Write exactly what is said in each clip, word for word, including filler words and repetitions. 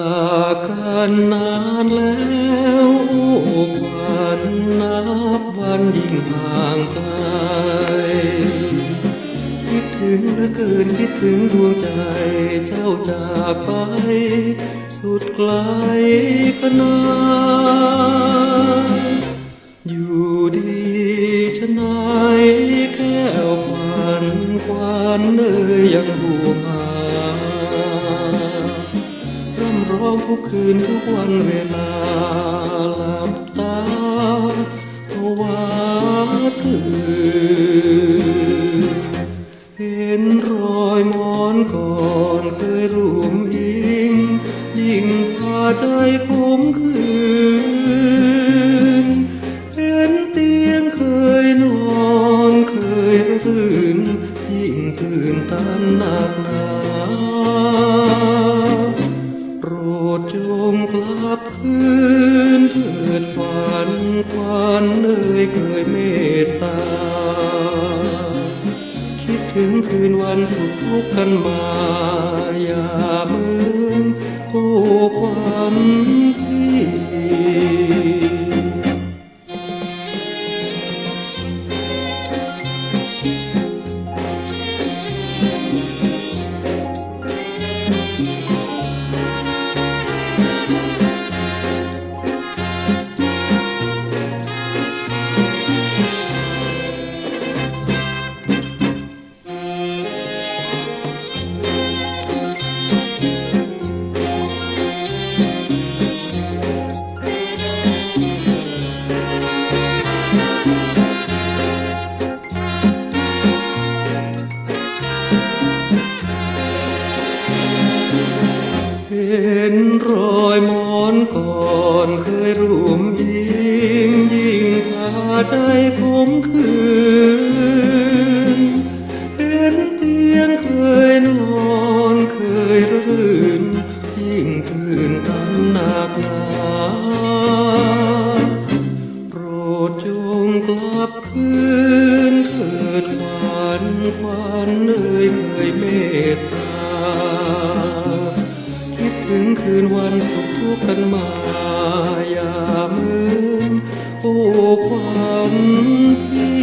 จากกันนานแล้วโอ้ควันนับวันยิ่งห่างไกลคิดถึงเหลือเกินคิดถึงดวงใจเจ้าจากไปสุดไกลขนาดอยู่ดีชะไหนแก้วพันควันเอ่ยยังห่วงหาร่ำร้องทุกคืนทุกวันเวลาหลับตาภาวะตื่นเห็นรอยมอนก่อนเคยร่วมอิงยิ่งพาใจผมคืนเห็นเตียงเคยนอนเคยรื่นยิ่งตื่นตันหนักหนาโปรดจงกลับคืนเถิดฝันควันเอ่ยเคยเมตตาคิดถึงคืนวันสุขทุกข์กันมาอย่าเหมือนโอ้ควันพี่เห็นรอยมอนก่อนเคยร่วมยิงยิ่งพาใจขมขื่นเห็นเตียงเคยนอนเคยรื่นยิ่งตื่นตันหนักหนาโปรดจงกลับคืนเถิดฝันควันเอ่ยเคยเมตตาถึงคืนวันสุขทุกข์กันมาอย่าเหมือนโอ้ควันพี่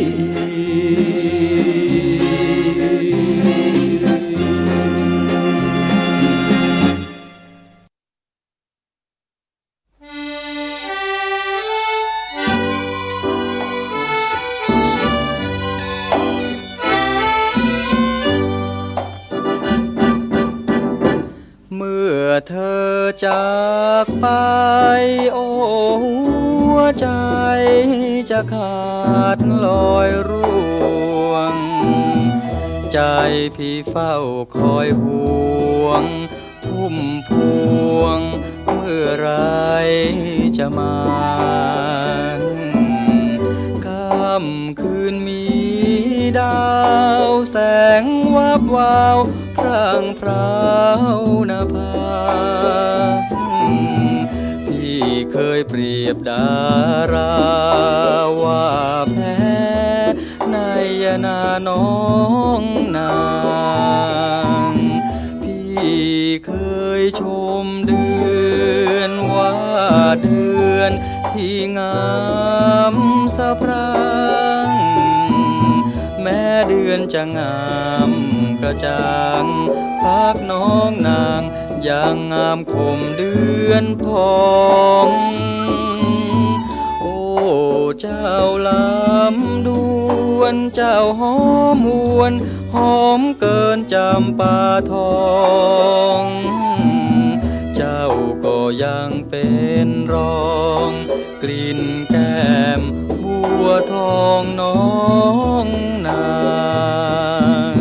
เธอจากไปโอ้หัวใจจะขาดลอยร่วงใจพี่เฝ้าคอยห่วงพุ่มพวงเมื่อไรจะมาค่ำคืนมีดาวแสงวับวาวพรางพราวนาภาพี่เคยเปรียบดาราว่าแพ้ในยนาน้องนางพี่เคยชมเดือนว่าเดือนที่งามสะพรั่งแม้เดือนจะงามกระจ่างพักน้องนางยังงามคมเดือนพองโอ้เจ้าลำดวนเจ้าหอมหวนหอมเกินจำปาทองเจ้าก็ยังเป็นรองกลิ่นแก้มบัวทองน้องนาง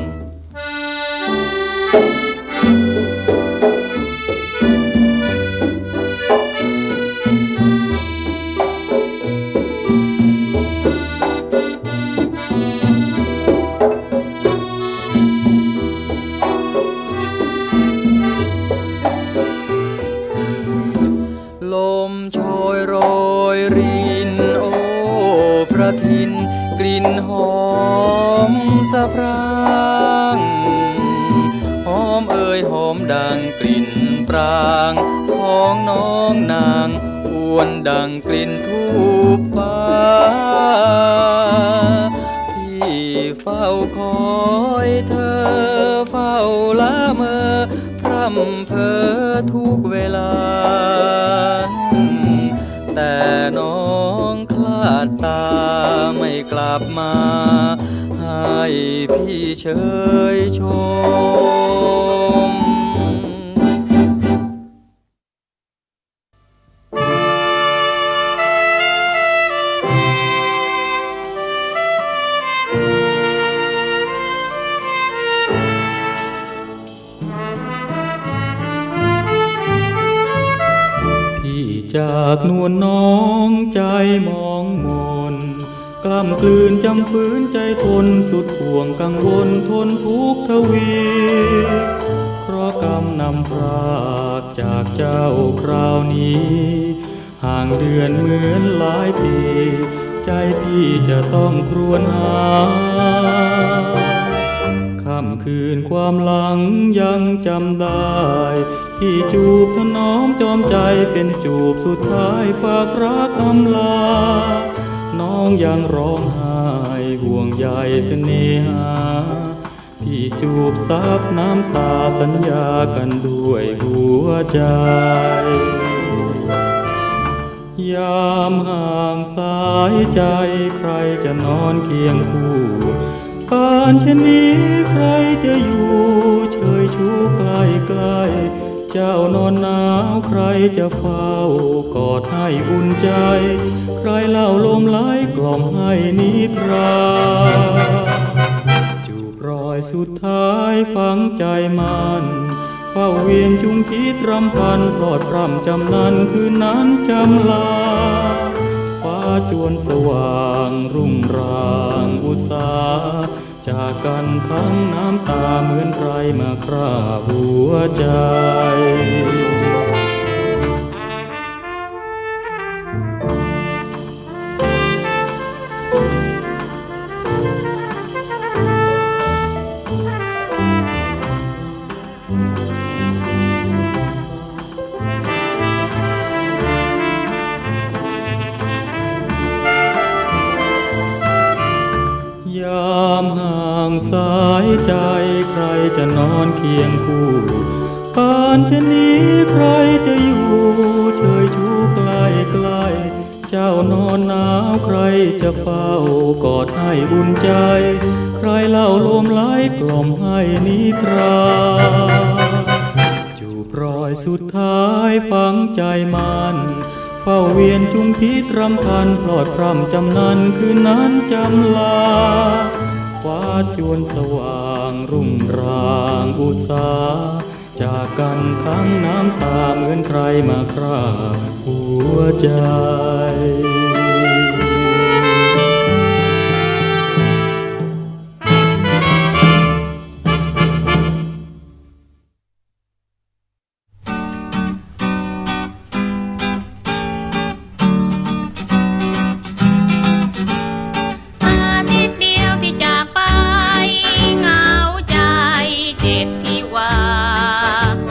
ลมโชยโรยรินโอ้ประทินกลิ่นหอมสะพรั่งหอมเอ่ยหอมดังกลิ่นปรต่างของน้องนางอวนดังกลิ่นทูบฟ้าพี่เฝ้าคอยเธอเฝ้าละเมอพร่ำเพ้อทุกเวลาแต่น้องคลาดตาไม่กลับมาให้พี่เชยชมจากนวลน้องใจมองมนกล้ำกลืนจำฝืนใจทนสุดห่วงกังวลทนทุกทวีเพราะกรรมนำพรากจากเจ้าคราวนี้ห่างเดือนเหมือนหลายปีใจพี่จะต้องครวญหาค่ำคืนความหลังยังจำได้ที่จูบถนอมจอมใจเป็นจูบสุดท้ายฝากรักอำลาน้องยังร้องไห้ห่วงใยเสน่หาพี่จูบซับน้ำตาสัญญากันด้วยหัวใจยามห่างสายใจใครจะนอนเคียงคู่ป่านเช่นนี้ใครจะอยู่เชยชูใกล้ใกล้เจ้านอนหนาวใครจะเฝ้ากอดให้อุ่นใจใครเล่าลมไหลกล่อมให้นิทราจูบรอยสุดท้ายฝังใจมันเฝ้าเวียนจุงคิดรำพันปลอดพร่ำจำนันคืนนั้นจำลาฟ้าจวนสว่างรุ่งรางอุษาจากกันทั้งน้ำตาเหมือนใครมาคราบหัวใจยามห่างสายใจใครจะนอนเคียงคู่ป่านเช่นนี้ใครจะอยู่เชยชูใกล้ใกล้เจ้านอนหนาวใครจะเฝ้ากอดให้อุ่นใจใครเล่าลมไหลกล่อมให้นิทราจูบรอยสุดท้ายฝังใจมันเฝ้าเวียนจุงพิษรำพันปลอดพร่ำจำนันคืนนั้นจำลาฟ้าจวนสว่างรุ่งรางอุษาจากกันทั้งน้ำตาเหมือนใครมาคราบหัวใจ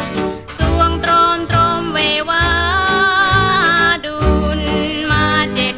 สวงตรมตรมเววาดุลมาเจ็บ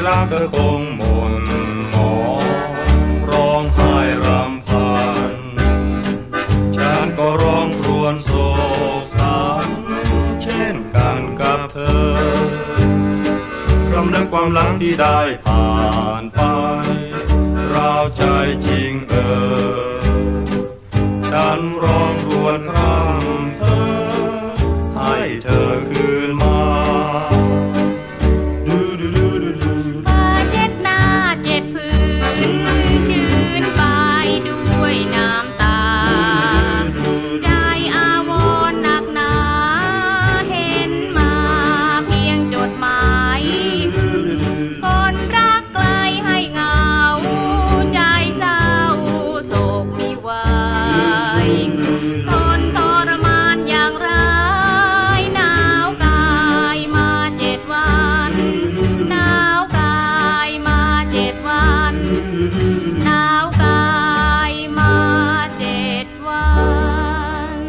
รักเธอคงหม่นหมองร้องไห้รำพันฉันก็ร้องครวญโศกสันเช่นกันกับเธอรำลึกความหลังที่ได้ผ่านไปราวใจจริงเออฉันร้องครวญรำเธอให้เธอคืนมาผ้าเช็ดหน้าเจ็ดผืนชื้นไปด้วยน้ำตาใจอาวรณ์หนักหนาเห็นมาเพียงจดหมายคนรักไกลให้เหงาใจเศร้าโศกมิวายทนทรมานอย่างไรหนาวกายมาเจ็ดวันหนาวกายมาเจ็ดวันหนาวกายมาเจ็ดวัน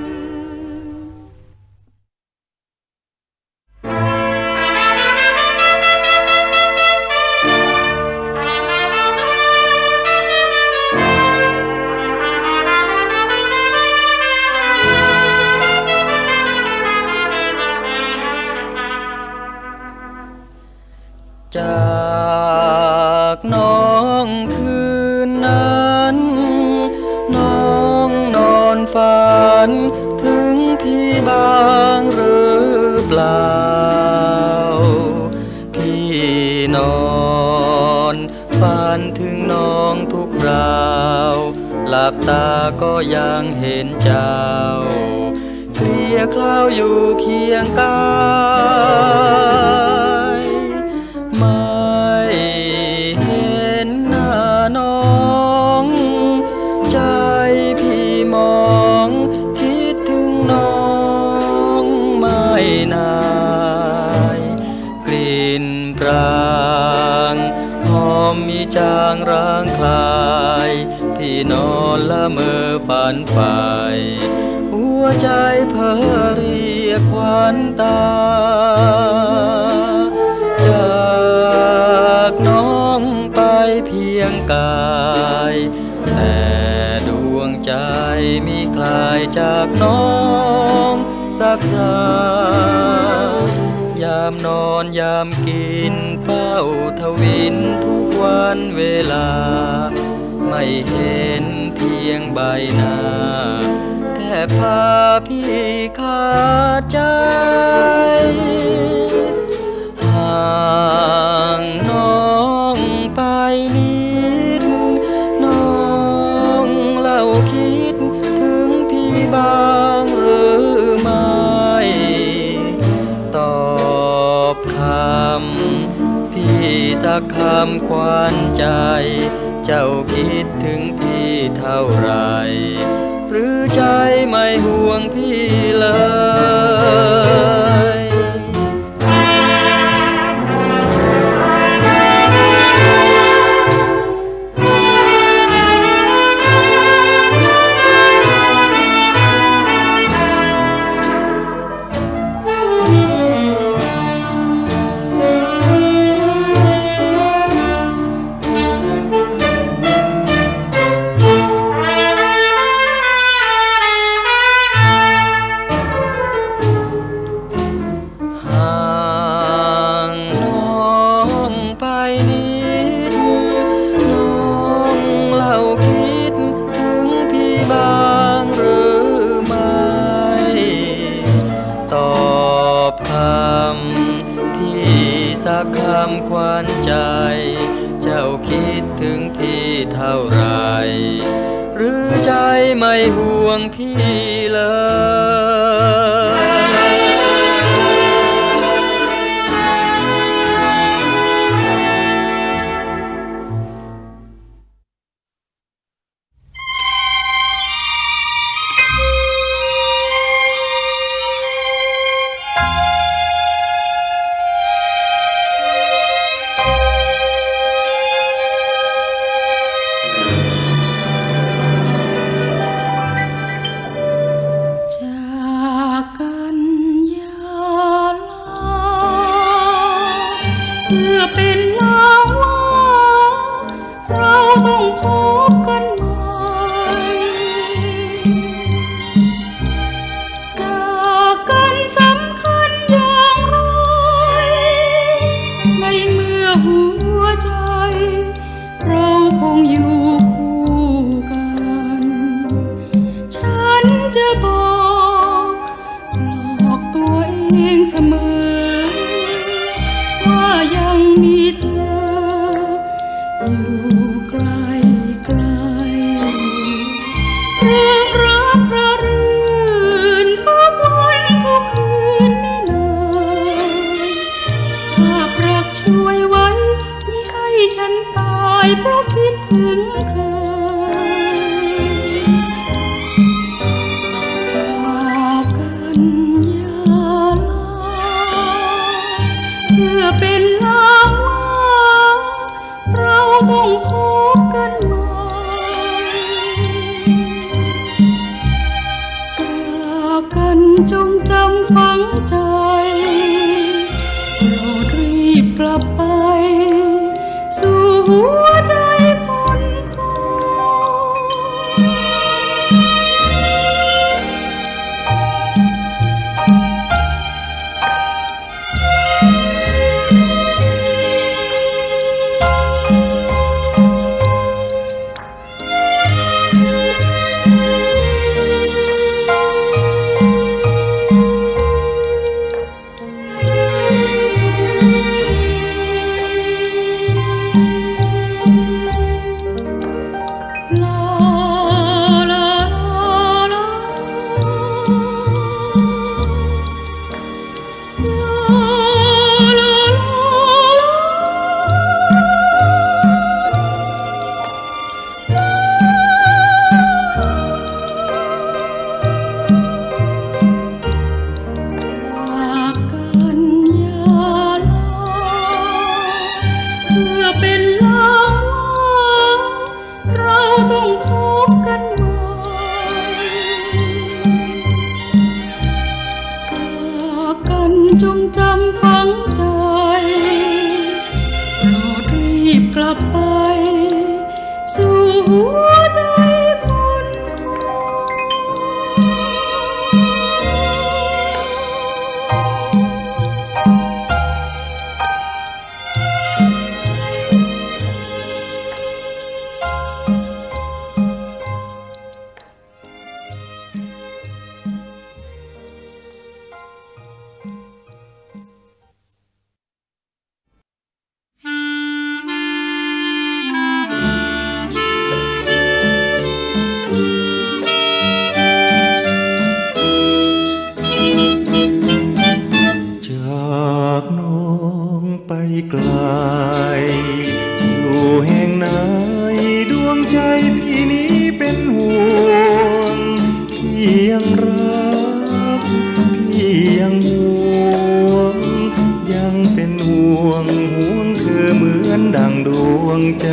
จากน้องคืนนั้นน้องนอนฝันถึงพี่บ้างหรือเปล่าพี่นอนฝันถึงน้องทุกคราวหลับตาก็ยังเห็นเจ้าเคลียคลาวอยู่เคียงกายไม่เห็นหน้าน้องใจพี่มองคิดถึงน้องไม่นายกลิ่นปรางหอมมีจางร้างคลายพี่นอนละเมอฝันไปหัวใจเพ้อเรียกขวัญตาจากน้องไปเพียงกายแต่ดวงใจมีคลายจากน้องสักครายามนอนยามกินเฝ้าทวินทุกวันเวลาไม่เห็นเพียงใบหน้าแทบพาพี่ขาดใจห่างน้องไปนิดน้องเล่าคิดถึงพี่บ้างหรือไม่ตอบคำพี่สักคำขวัญใจเจ้าคิดถึงพี่เท่าไรหรือใจไม่ห่วงพี่เลยสักคำขวัญใจเจ้าคิดถึงพี่เท่าไรหรือใจไม่ห่วงพี่เลยเพื่อเป็นลาเราต้องพบกันใหม่จากกันสำคัญอย่างไรในเมื่อหัวใจเราคงอยู่คู่กันฉันจะบอกหลอกตัวเองเสมอว่ายังมีเธออยู่ไกลไกลเรื่องรักระรื่นทุกวันทุกคืนไม่เลยภาพรักช่วยไว้ไม่ให้ฉันตายเพราะคิดถึงเธอจากกันอย่าลาเพื่อเป็นลางว่าเราต้องพบกันใหม่จากกันจงจำฝังใจโปรดรีบกลับไปสู่หัวใจคนคอยจงจำฝังใจโปรดรีบกลับไปสู่หัวใจคนคไกลอยู่แห่งไหนดวงใจพี่นี้เป็นห่วงพี่ยังรักพี่ยังห่วงยังเป็นห่วงห่วงเธอเหมือนดังดวงใจ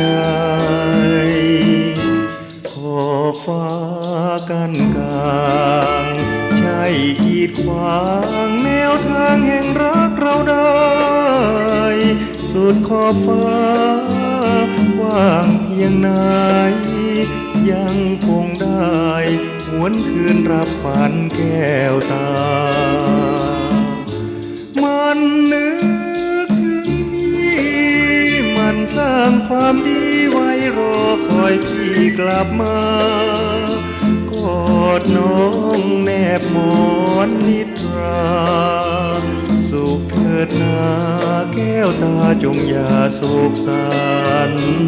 ขอบฟ้ากันกลางใช่กีดขวางแนวทางแห่งรักเราได้สุดขอบฟ้ากว้างเพียงไหนยังคงได้หวนคืนรับฝันแก้วตามันนึกถึงพี่มันสร้างความดีไว้รอคอยพี่กลับมากอดน้องแนบหมอนนิทราสุขเถิดนาแก้วตาจงอย่าโศกสัน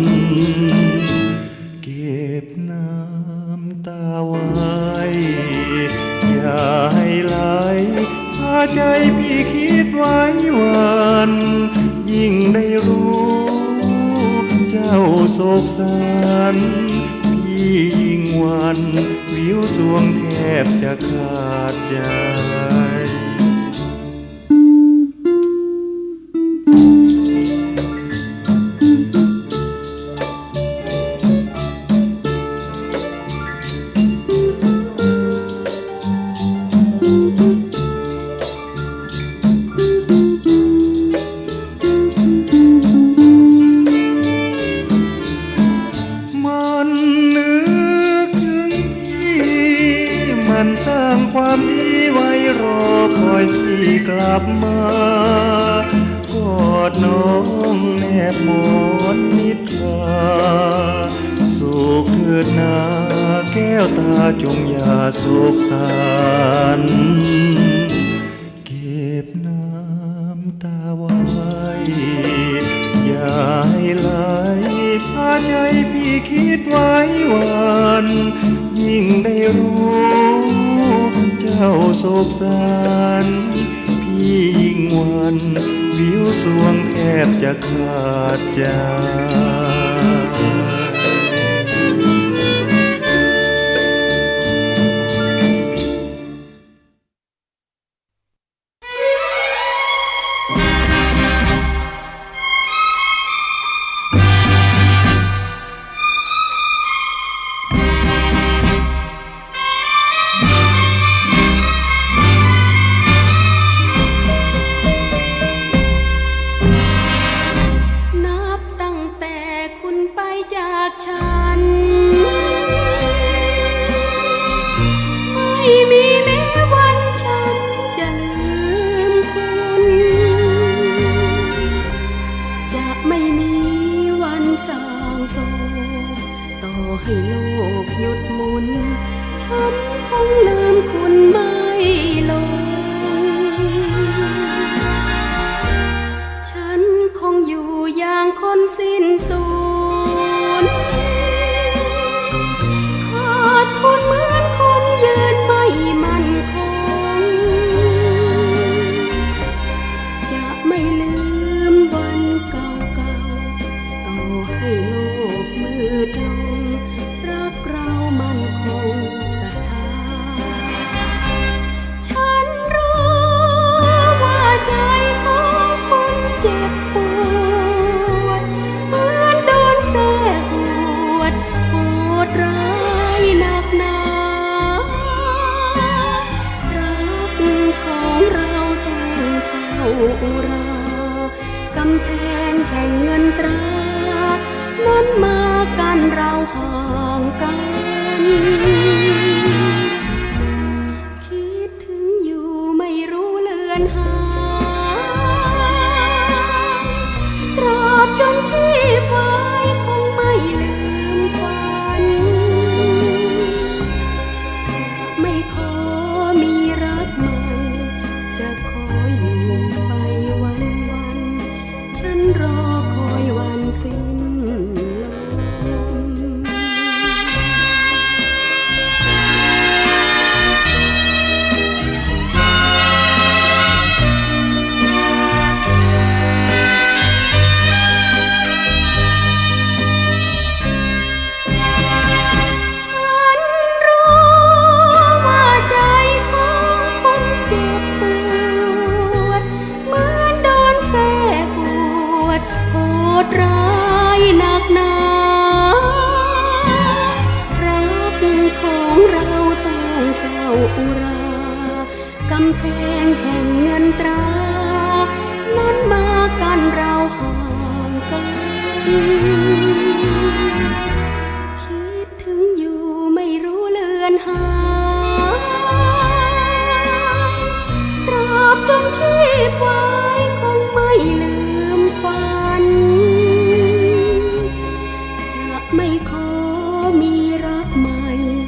เก็บน้ำตาไว้อย่าให้ไหลพาใจพี่คิดไว้วันยิ่งได้รู้เจ้าโศกสันพี่ยิ่งวันวิวสวงแทบจะขาดใจน้องแนบหมอนนิทราสุขเถิดนาแก้วตาจงอย่าโศกสันเก็บน้ำตาไว้อย่าให้ไหลพาใจพี่คิดไว้วันยิ่งได้รู้เจ้าโศกสันพี่ยิ่งวันวิวสวงแทบจะขาดใจ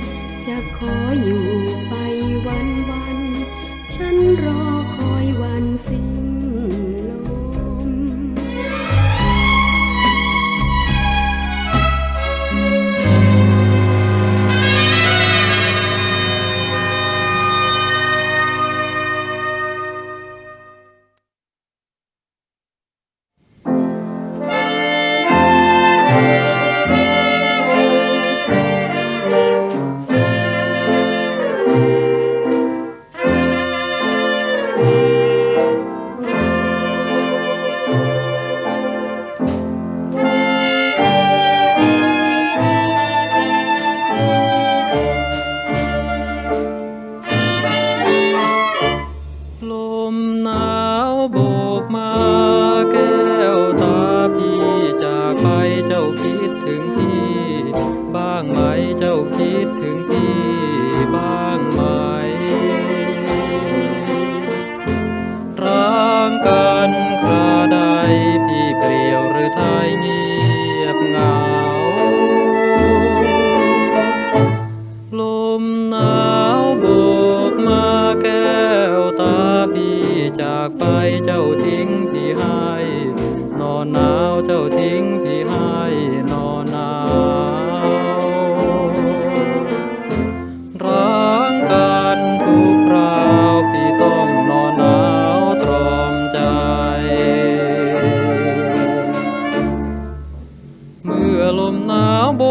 ขออยู่ไปวันวันฉันรอคอยวัน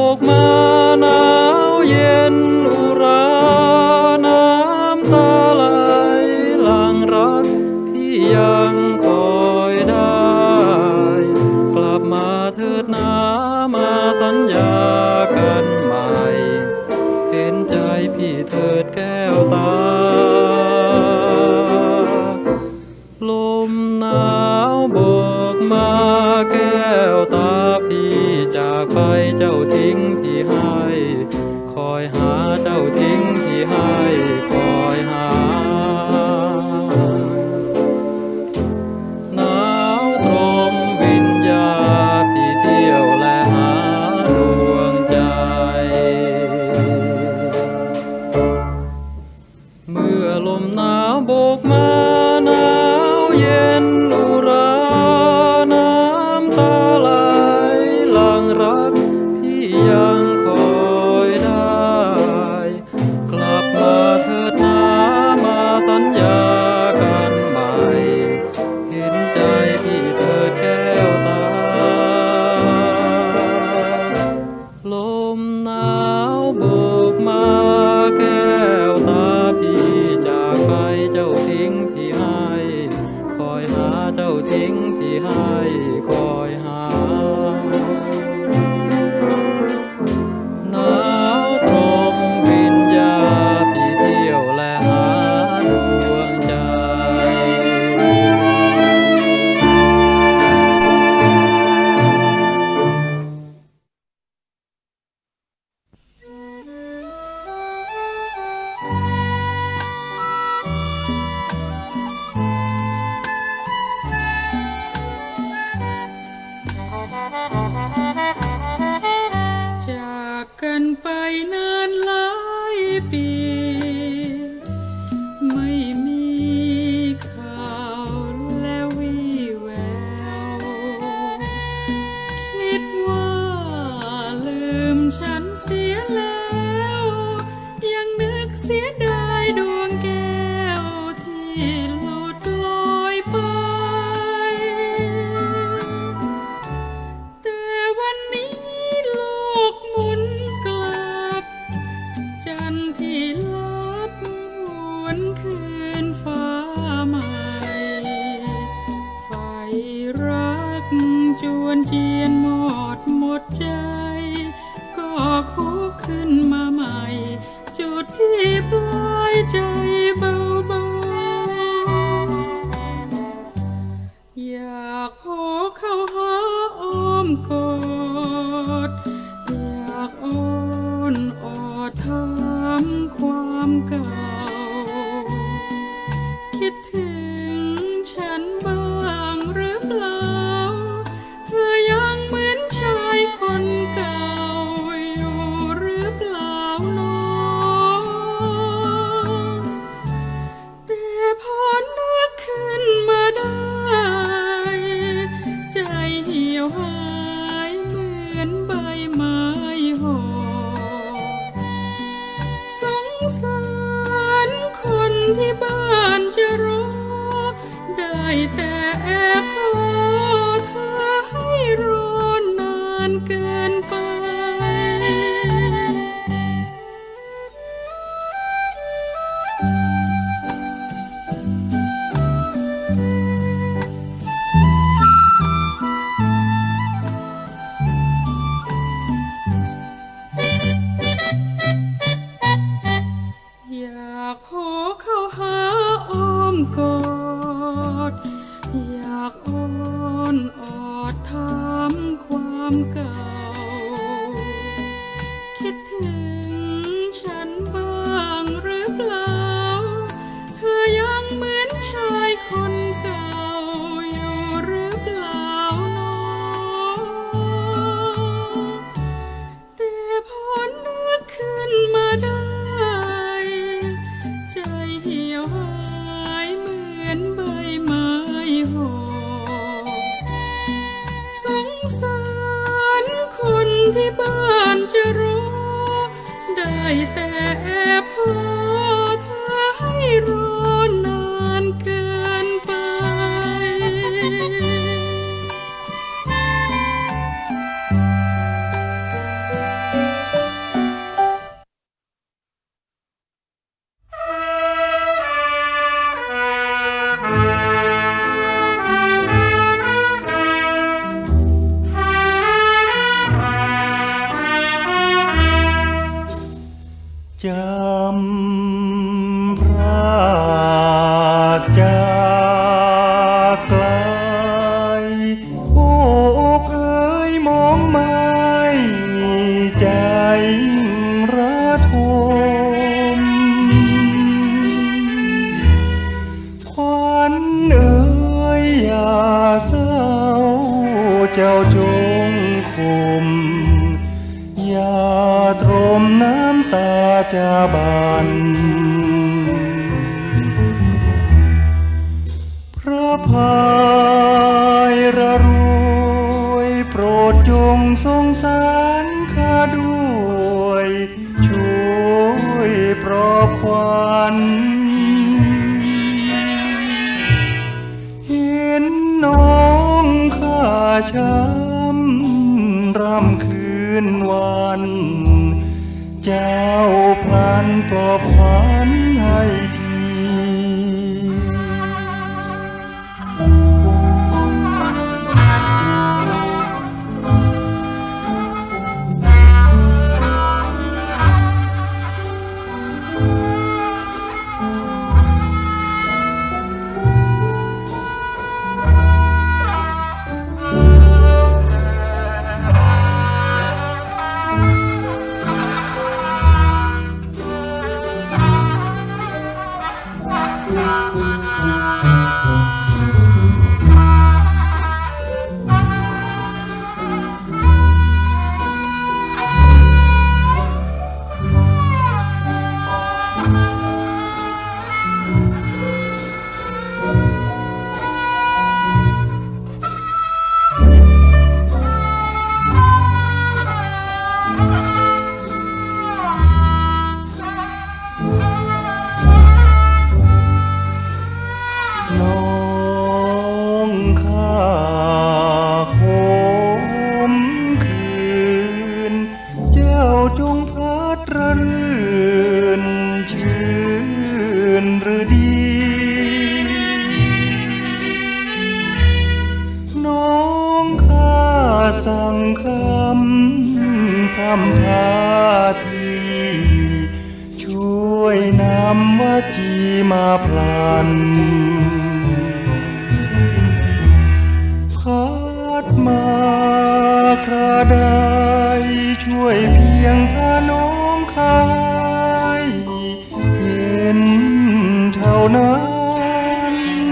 กมาหนาวเย็นอุราน้ำตาไหลหลั่งรักที่ยังคอยได้กลับมาเถิดนะมาสัญญากันใหม่เห็นใจพี่เถิดแก้วตาลมหนาวโบกมาแก้วตาพี่จากไปเจ้าทิ้งพี่ให้คอยหาเจ้าทิ้งพี่ให้คอยหาหนาวตรมวิญญาพี่เที่ยวและหาดวงใจเมื่อลมหนาวโบกมาหนาวเย็นอุราน้ำตาไหลหลั่งรักพี่ยังคอยได้กลับมาเถิดนะมาสัญญากันใหม่เห็นใจพี่เถิดแก้วตาลมหนาวโบกมาแก้วตาพี่จากไปเจ้าทิ้งพี่ให้คอยหาเจ้าทิ้งพี่ให้คอยหาหนาวตรมวิญญาพี่เที่ยวและหาดวงใจจากกันไปนานหลายปีไม่มีข่าวและวี่แววคิดว่าลืมฉันเสียแล้วยังนึกเสียดายดวงแก้วที่หลุดลอยไปแต่วันนี้โลกหมุนกลับจันทร์ที่ลับหวนคืนฟ้าใหม่ไฟรักจวนเจียนหมดหมดใจก็คุกขึ้นมาใหม่จุดที่ปลายใจเบาๆอยากโผล่เข้าหาอ้อมกอดอยากอ้อนออดถามความเก่าคิดถึงฉันบ้างหรือเปล่าเธอยังเหมือนชายคนเก่าอยู่หรือเปล่าน้องแต่พอนึกขึ้นมาได้ใจเหี่ยวหายเหมือนใบไม้ห่อสงสารคนที่บ้านจะรอได้แต่แอบรอเธอให้รอนานเกินไปอยากโผล่เข้าหาอ้อมกอดอยากอ้อนออดถามความเก่าคิดถึงฉันบ้างหรือเปล่าเธอยังเหมือนชายคนเก่าอยู่หรือเปล่าน้องแต่พอนึกขึ้นมาได้ใจเหี่ยวหายเหมือนใบไม้ห่อสงสารคนที่บ้านจะรอได้แต่แอบพอเธอให้รอนานเกินไปเเจ้าจงคุมอย่าตรมน้ำตาจาบันพระพายระรวยโปรดจงสงสารข้าด้วยช่วยปลอบขวัญเห็นน้องข้าช้ำรำคืนวันเจ้าพลันปลอบขวัญให้ทีสั่งคำพำพาทีช่วยนำวจีมาพลันพัดมาคราใดช่วยเพียงพาน้องคายเย็นเท่านั้น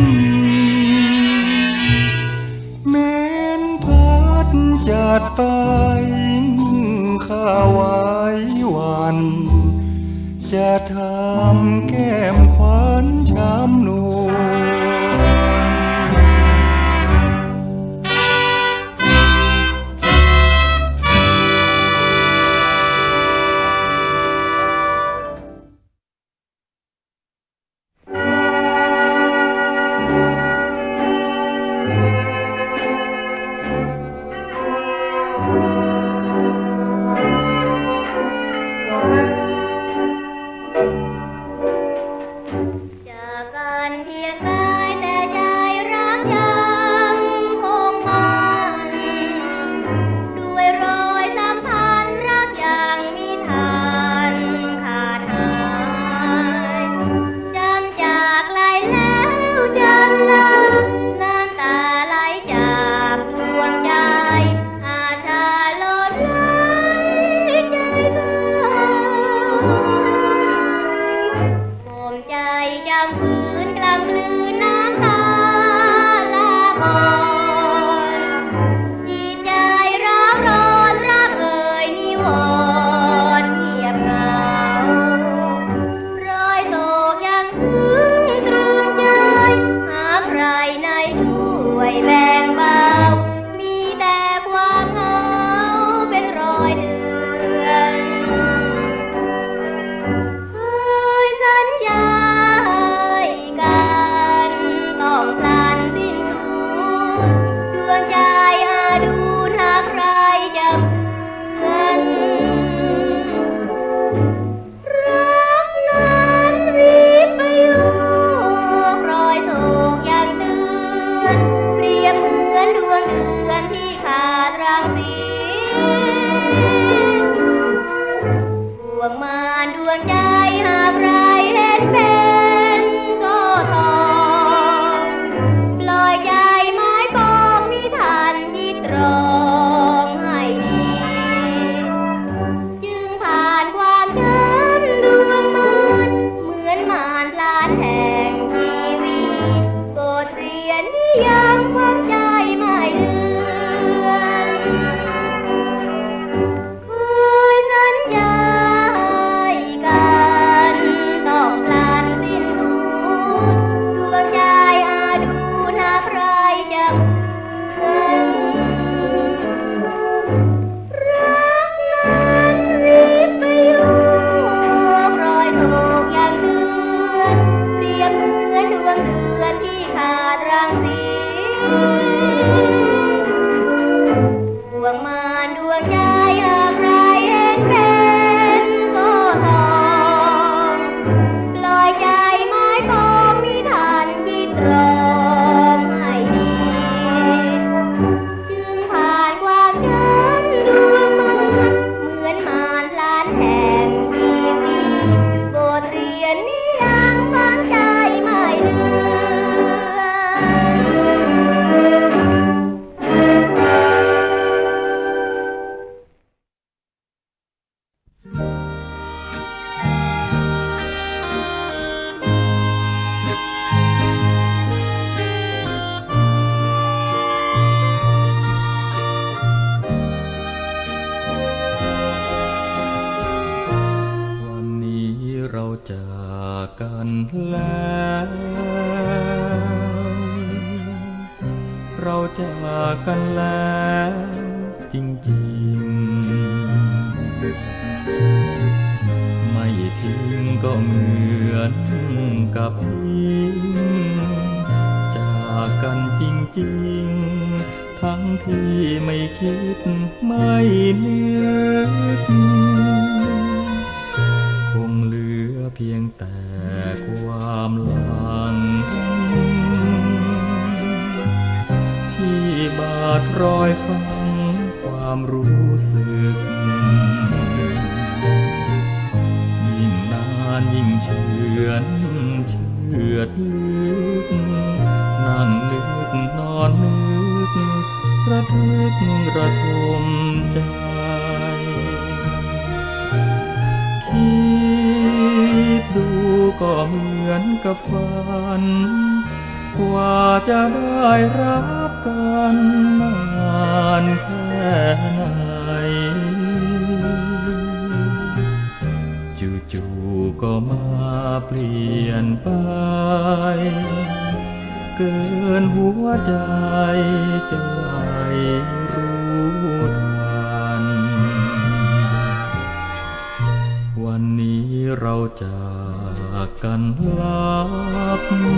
จัดไปข้าไว้วันจะทำแก้มขวัญช้ำนวลปลอยใจไม้ปองนิทานที่ตรองให้ดีจากกันแล้วเราจากกันแล้วจริงๆไม่ทิ้งก็เหมือนกับทิ้งจากกันจริงๆทั้งที่ไม่คิดไม่นึกคงเหลือเพียงแต่ความหลังที่บาดรอยฝังความรู้สึกยิ่งนานยิ่งเฉือนเชือดลึกนั่งนึกนอนนึกระทึกระทมใจคิดดูก็เหมือนกับฝันกว่าจะได้รับกันนานแค่ไหนจู่ๆก็มาเปลี่ยนไปเกินหัวใจจะไหวรู้ทันวันนี้เราจากกันลับ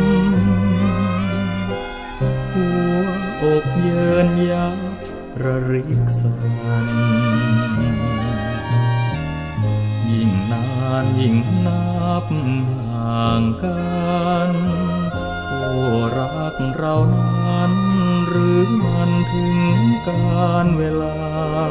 หัวอกเยินยับระริกสั่นยิ่งนานยิ่งนับห่างกันโอ้รักเรานั้นหรือมันถึงการเวลา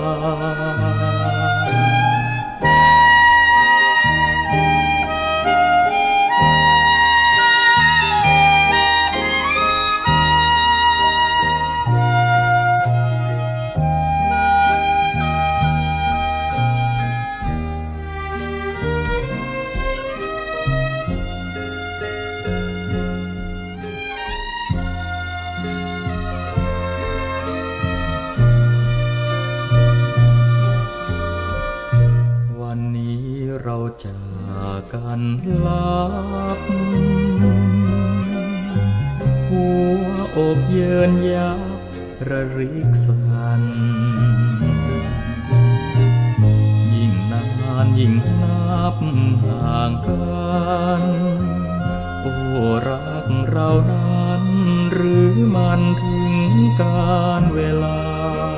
จากกันลับหัวอกเยินยับระริกสั่นยิ่งนานยิ่งนับห่างกันโอ้รักเรานั้นหรือมันถึงการเวลา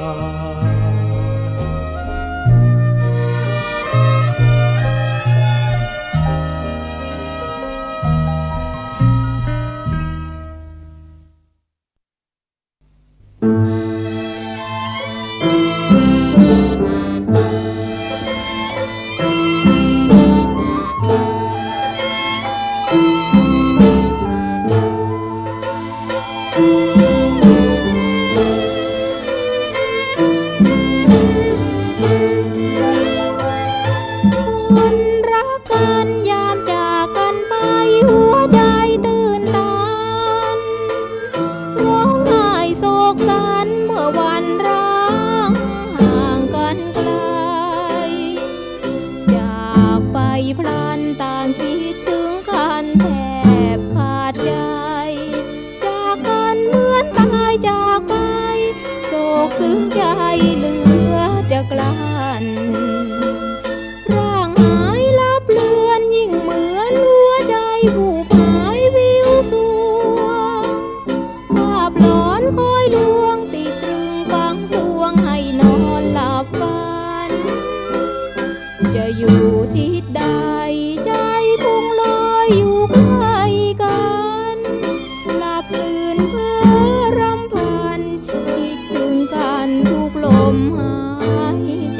ซึ้งใจเหลือจะกลั้นร่างหายลับเลือนยิ่งเหมือนหัวใจผู้หายวิวสวงภาพหลอนคอยลวงติดตรึงฝังสวงให้นอนหลับฝันจะอยู่ที่ใดใจคงลอยอยู่ใกล้กันหลับตื่นเพ้อรำพันคิดถึงกันทุกลมหายใจ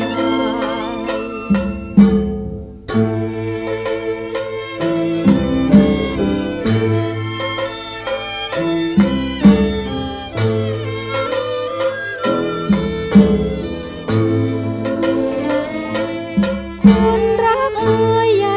คนรักเอ่ยอย่า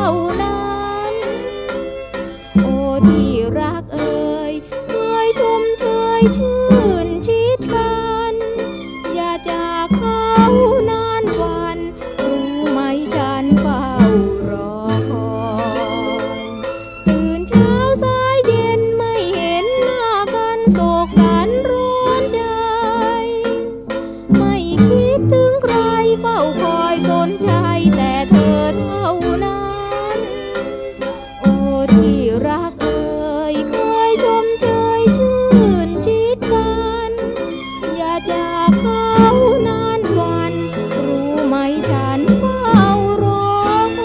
านั้นโอ้ที่รักเอ่ยเคยชมเชยชื่นชิดกันอย่าจากเขานานวันรู้ไหมฉันเฝ้ารอคอยตื่นเช้าสายเย็นไม่เห็นหน้ากันโศกสันร้อนใจไม่คิดถึงใครเฝ้าคอยสนใจแต่เธอเท่านั้นโอ้ที่รักเอ่ยเคยชมเชยชื่นชิดกันอย่าจากเขานานวันรู้ไหมฉันเฝ้ารอค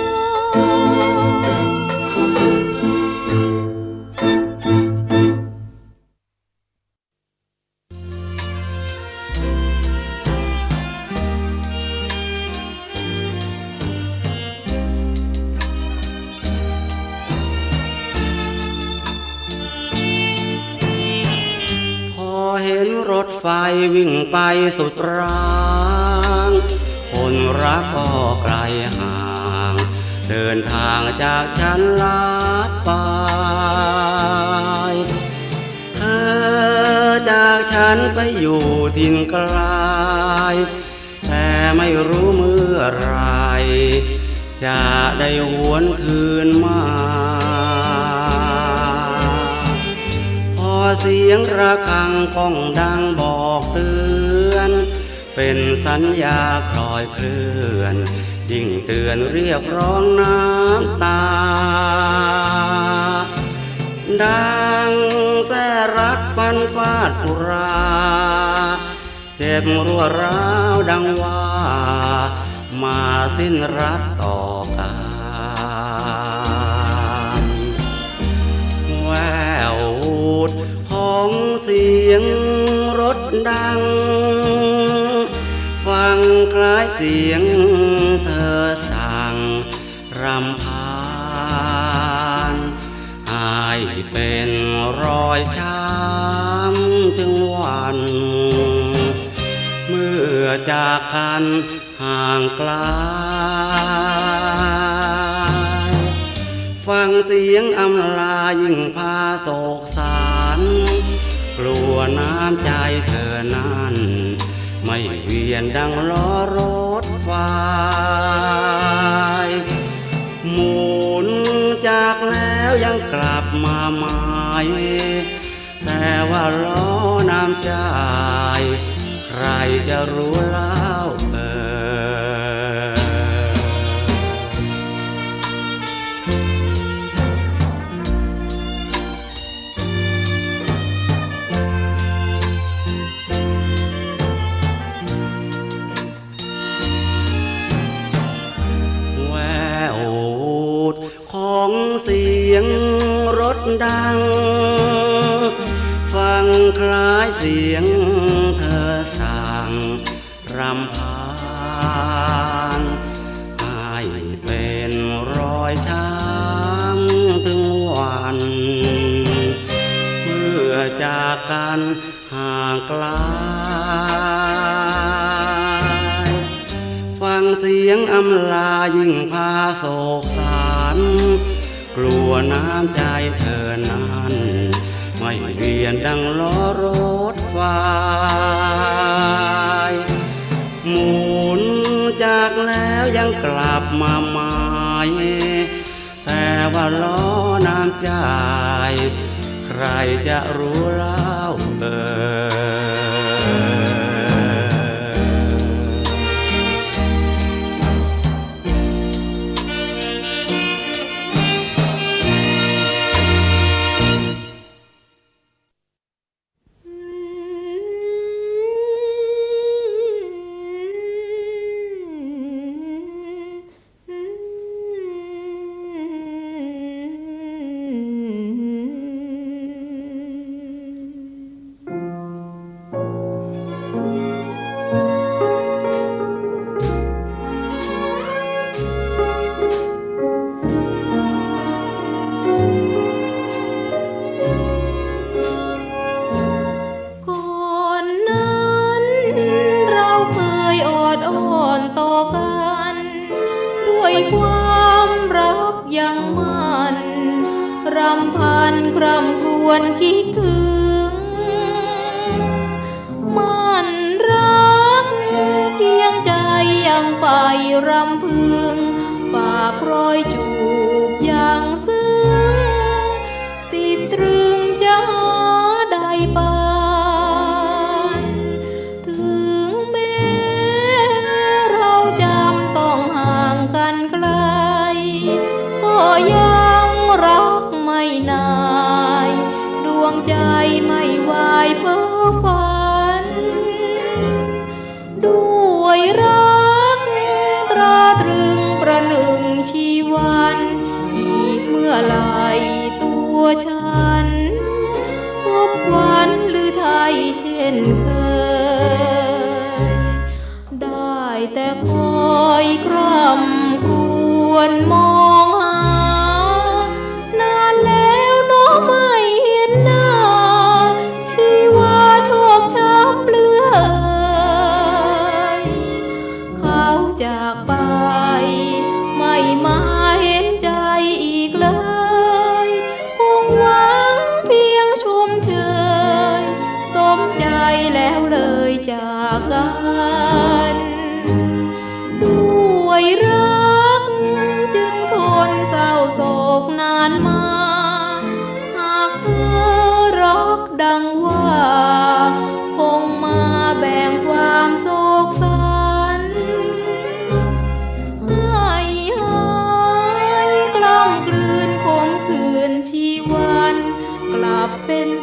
พอเห็นรถไฟวิ่งไปสุดรางคนรักก็ไกลห่างเดินทางจากฉันลัดไปเธอจากฉันไปอยู่ถิ่นไกลแต่ไม่รู้เมื่อไรจะได้หวนคืนมาพอเสียงระฆังก้องดังบอกเตือนเป็นสัญญาคลอยเคลื่อนยิ่งเตือนเรียกร้องน้ำตาดังแสรักฟันฟาดปุราเจ็บรัวร้าวดังว่ามาสิ้นรักต่อกันแววของเสียงรถดังฟังคล้ายเสียงเธอสั่งรำพานให้เป็นรอยช้ำถึงวันเมื่อจากกันห่างไกลฟังเสียงอำลายิ่งพาโศกสารกลัวน้ำใจเธอนั้นไม่เวียนดังล้อรถไฟหมุนจากแล้วยังกลับมาใหม่แต่ว่าล้อน้ำใจใครจะรู้เล่าเอ่ยแววของเสียงรถดังฟังคล้ายเสียงเธอสั่งรำพานให้เป็นรอยช้ำถึงวันเมื่อจากกันห่างไกลฟังเสียงอำลายิ่งพาโศกสารกลัวน้ำใจเธอนั้นไม่เวียนดังล้อรถไฟหมุนจากแล้วยังกลับมาใหม่แต่ว่าล้อน้ำใจใครจะรู้เล่าเอ่ยเยังมันรำพันคร่ำครวญคิดถึงมันรักเพียงใจยังใฝ่รำพึงฝากรอยจูบอย่างซึ้งติดตรึงจะหาได้ปานถึงแม้เราจำต้องห่างกันไกลก็ยังรักไม่นายดวงใจไม่วายเพ้อฝันด้วยรักตราตรึงประหนึ่งชีวันอีกเมื่อไหร่ตัวฉันพบวันหรือไทยเช่นเคยได้แต่คอยคร่ำครวญมองหานานแล้วน้องไม่เห็นหน้าชีวาโชคช้ำเหลือเขาจากไปไม่มาเห็นใจอีกเลยคงหวังเพียงชมเชยสมใจแล้วเลยจากกันด้วยรักจึงทนเศร้าโศกนานมาหากเธอรักดังว่าคงมาแบ่งความโศกสันให้หายกล้ำกลืนคมคืนชีวันกลับเป็น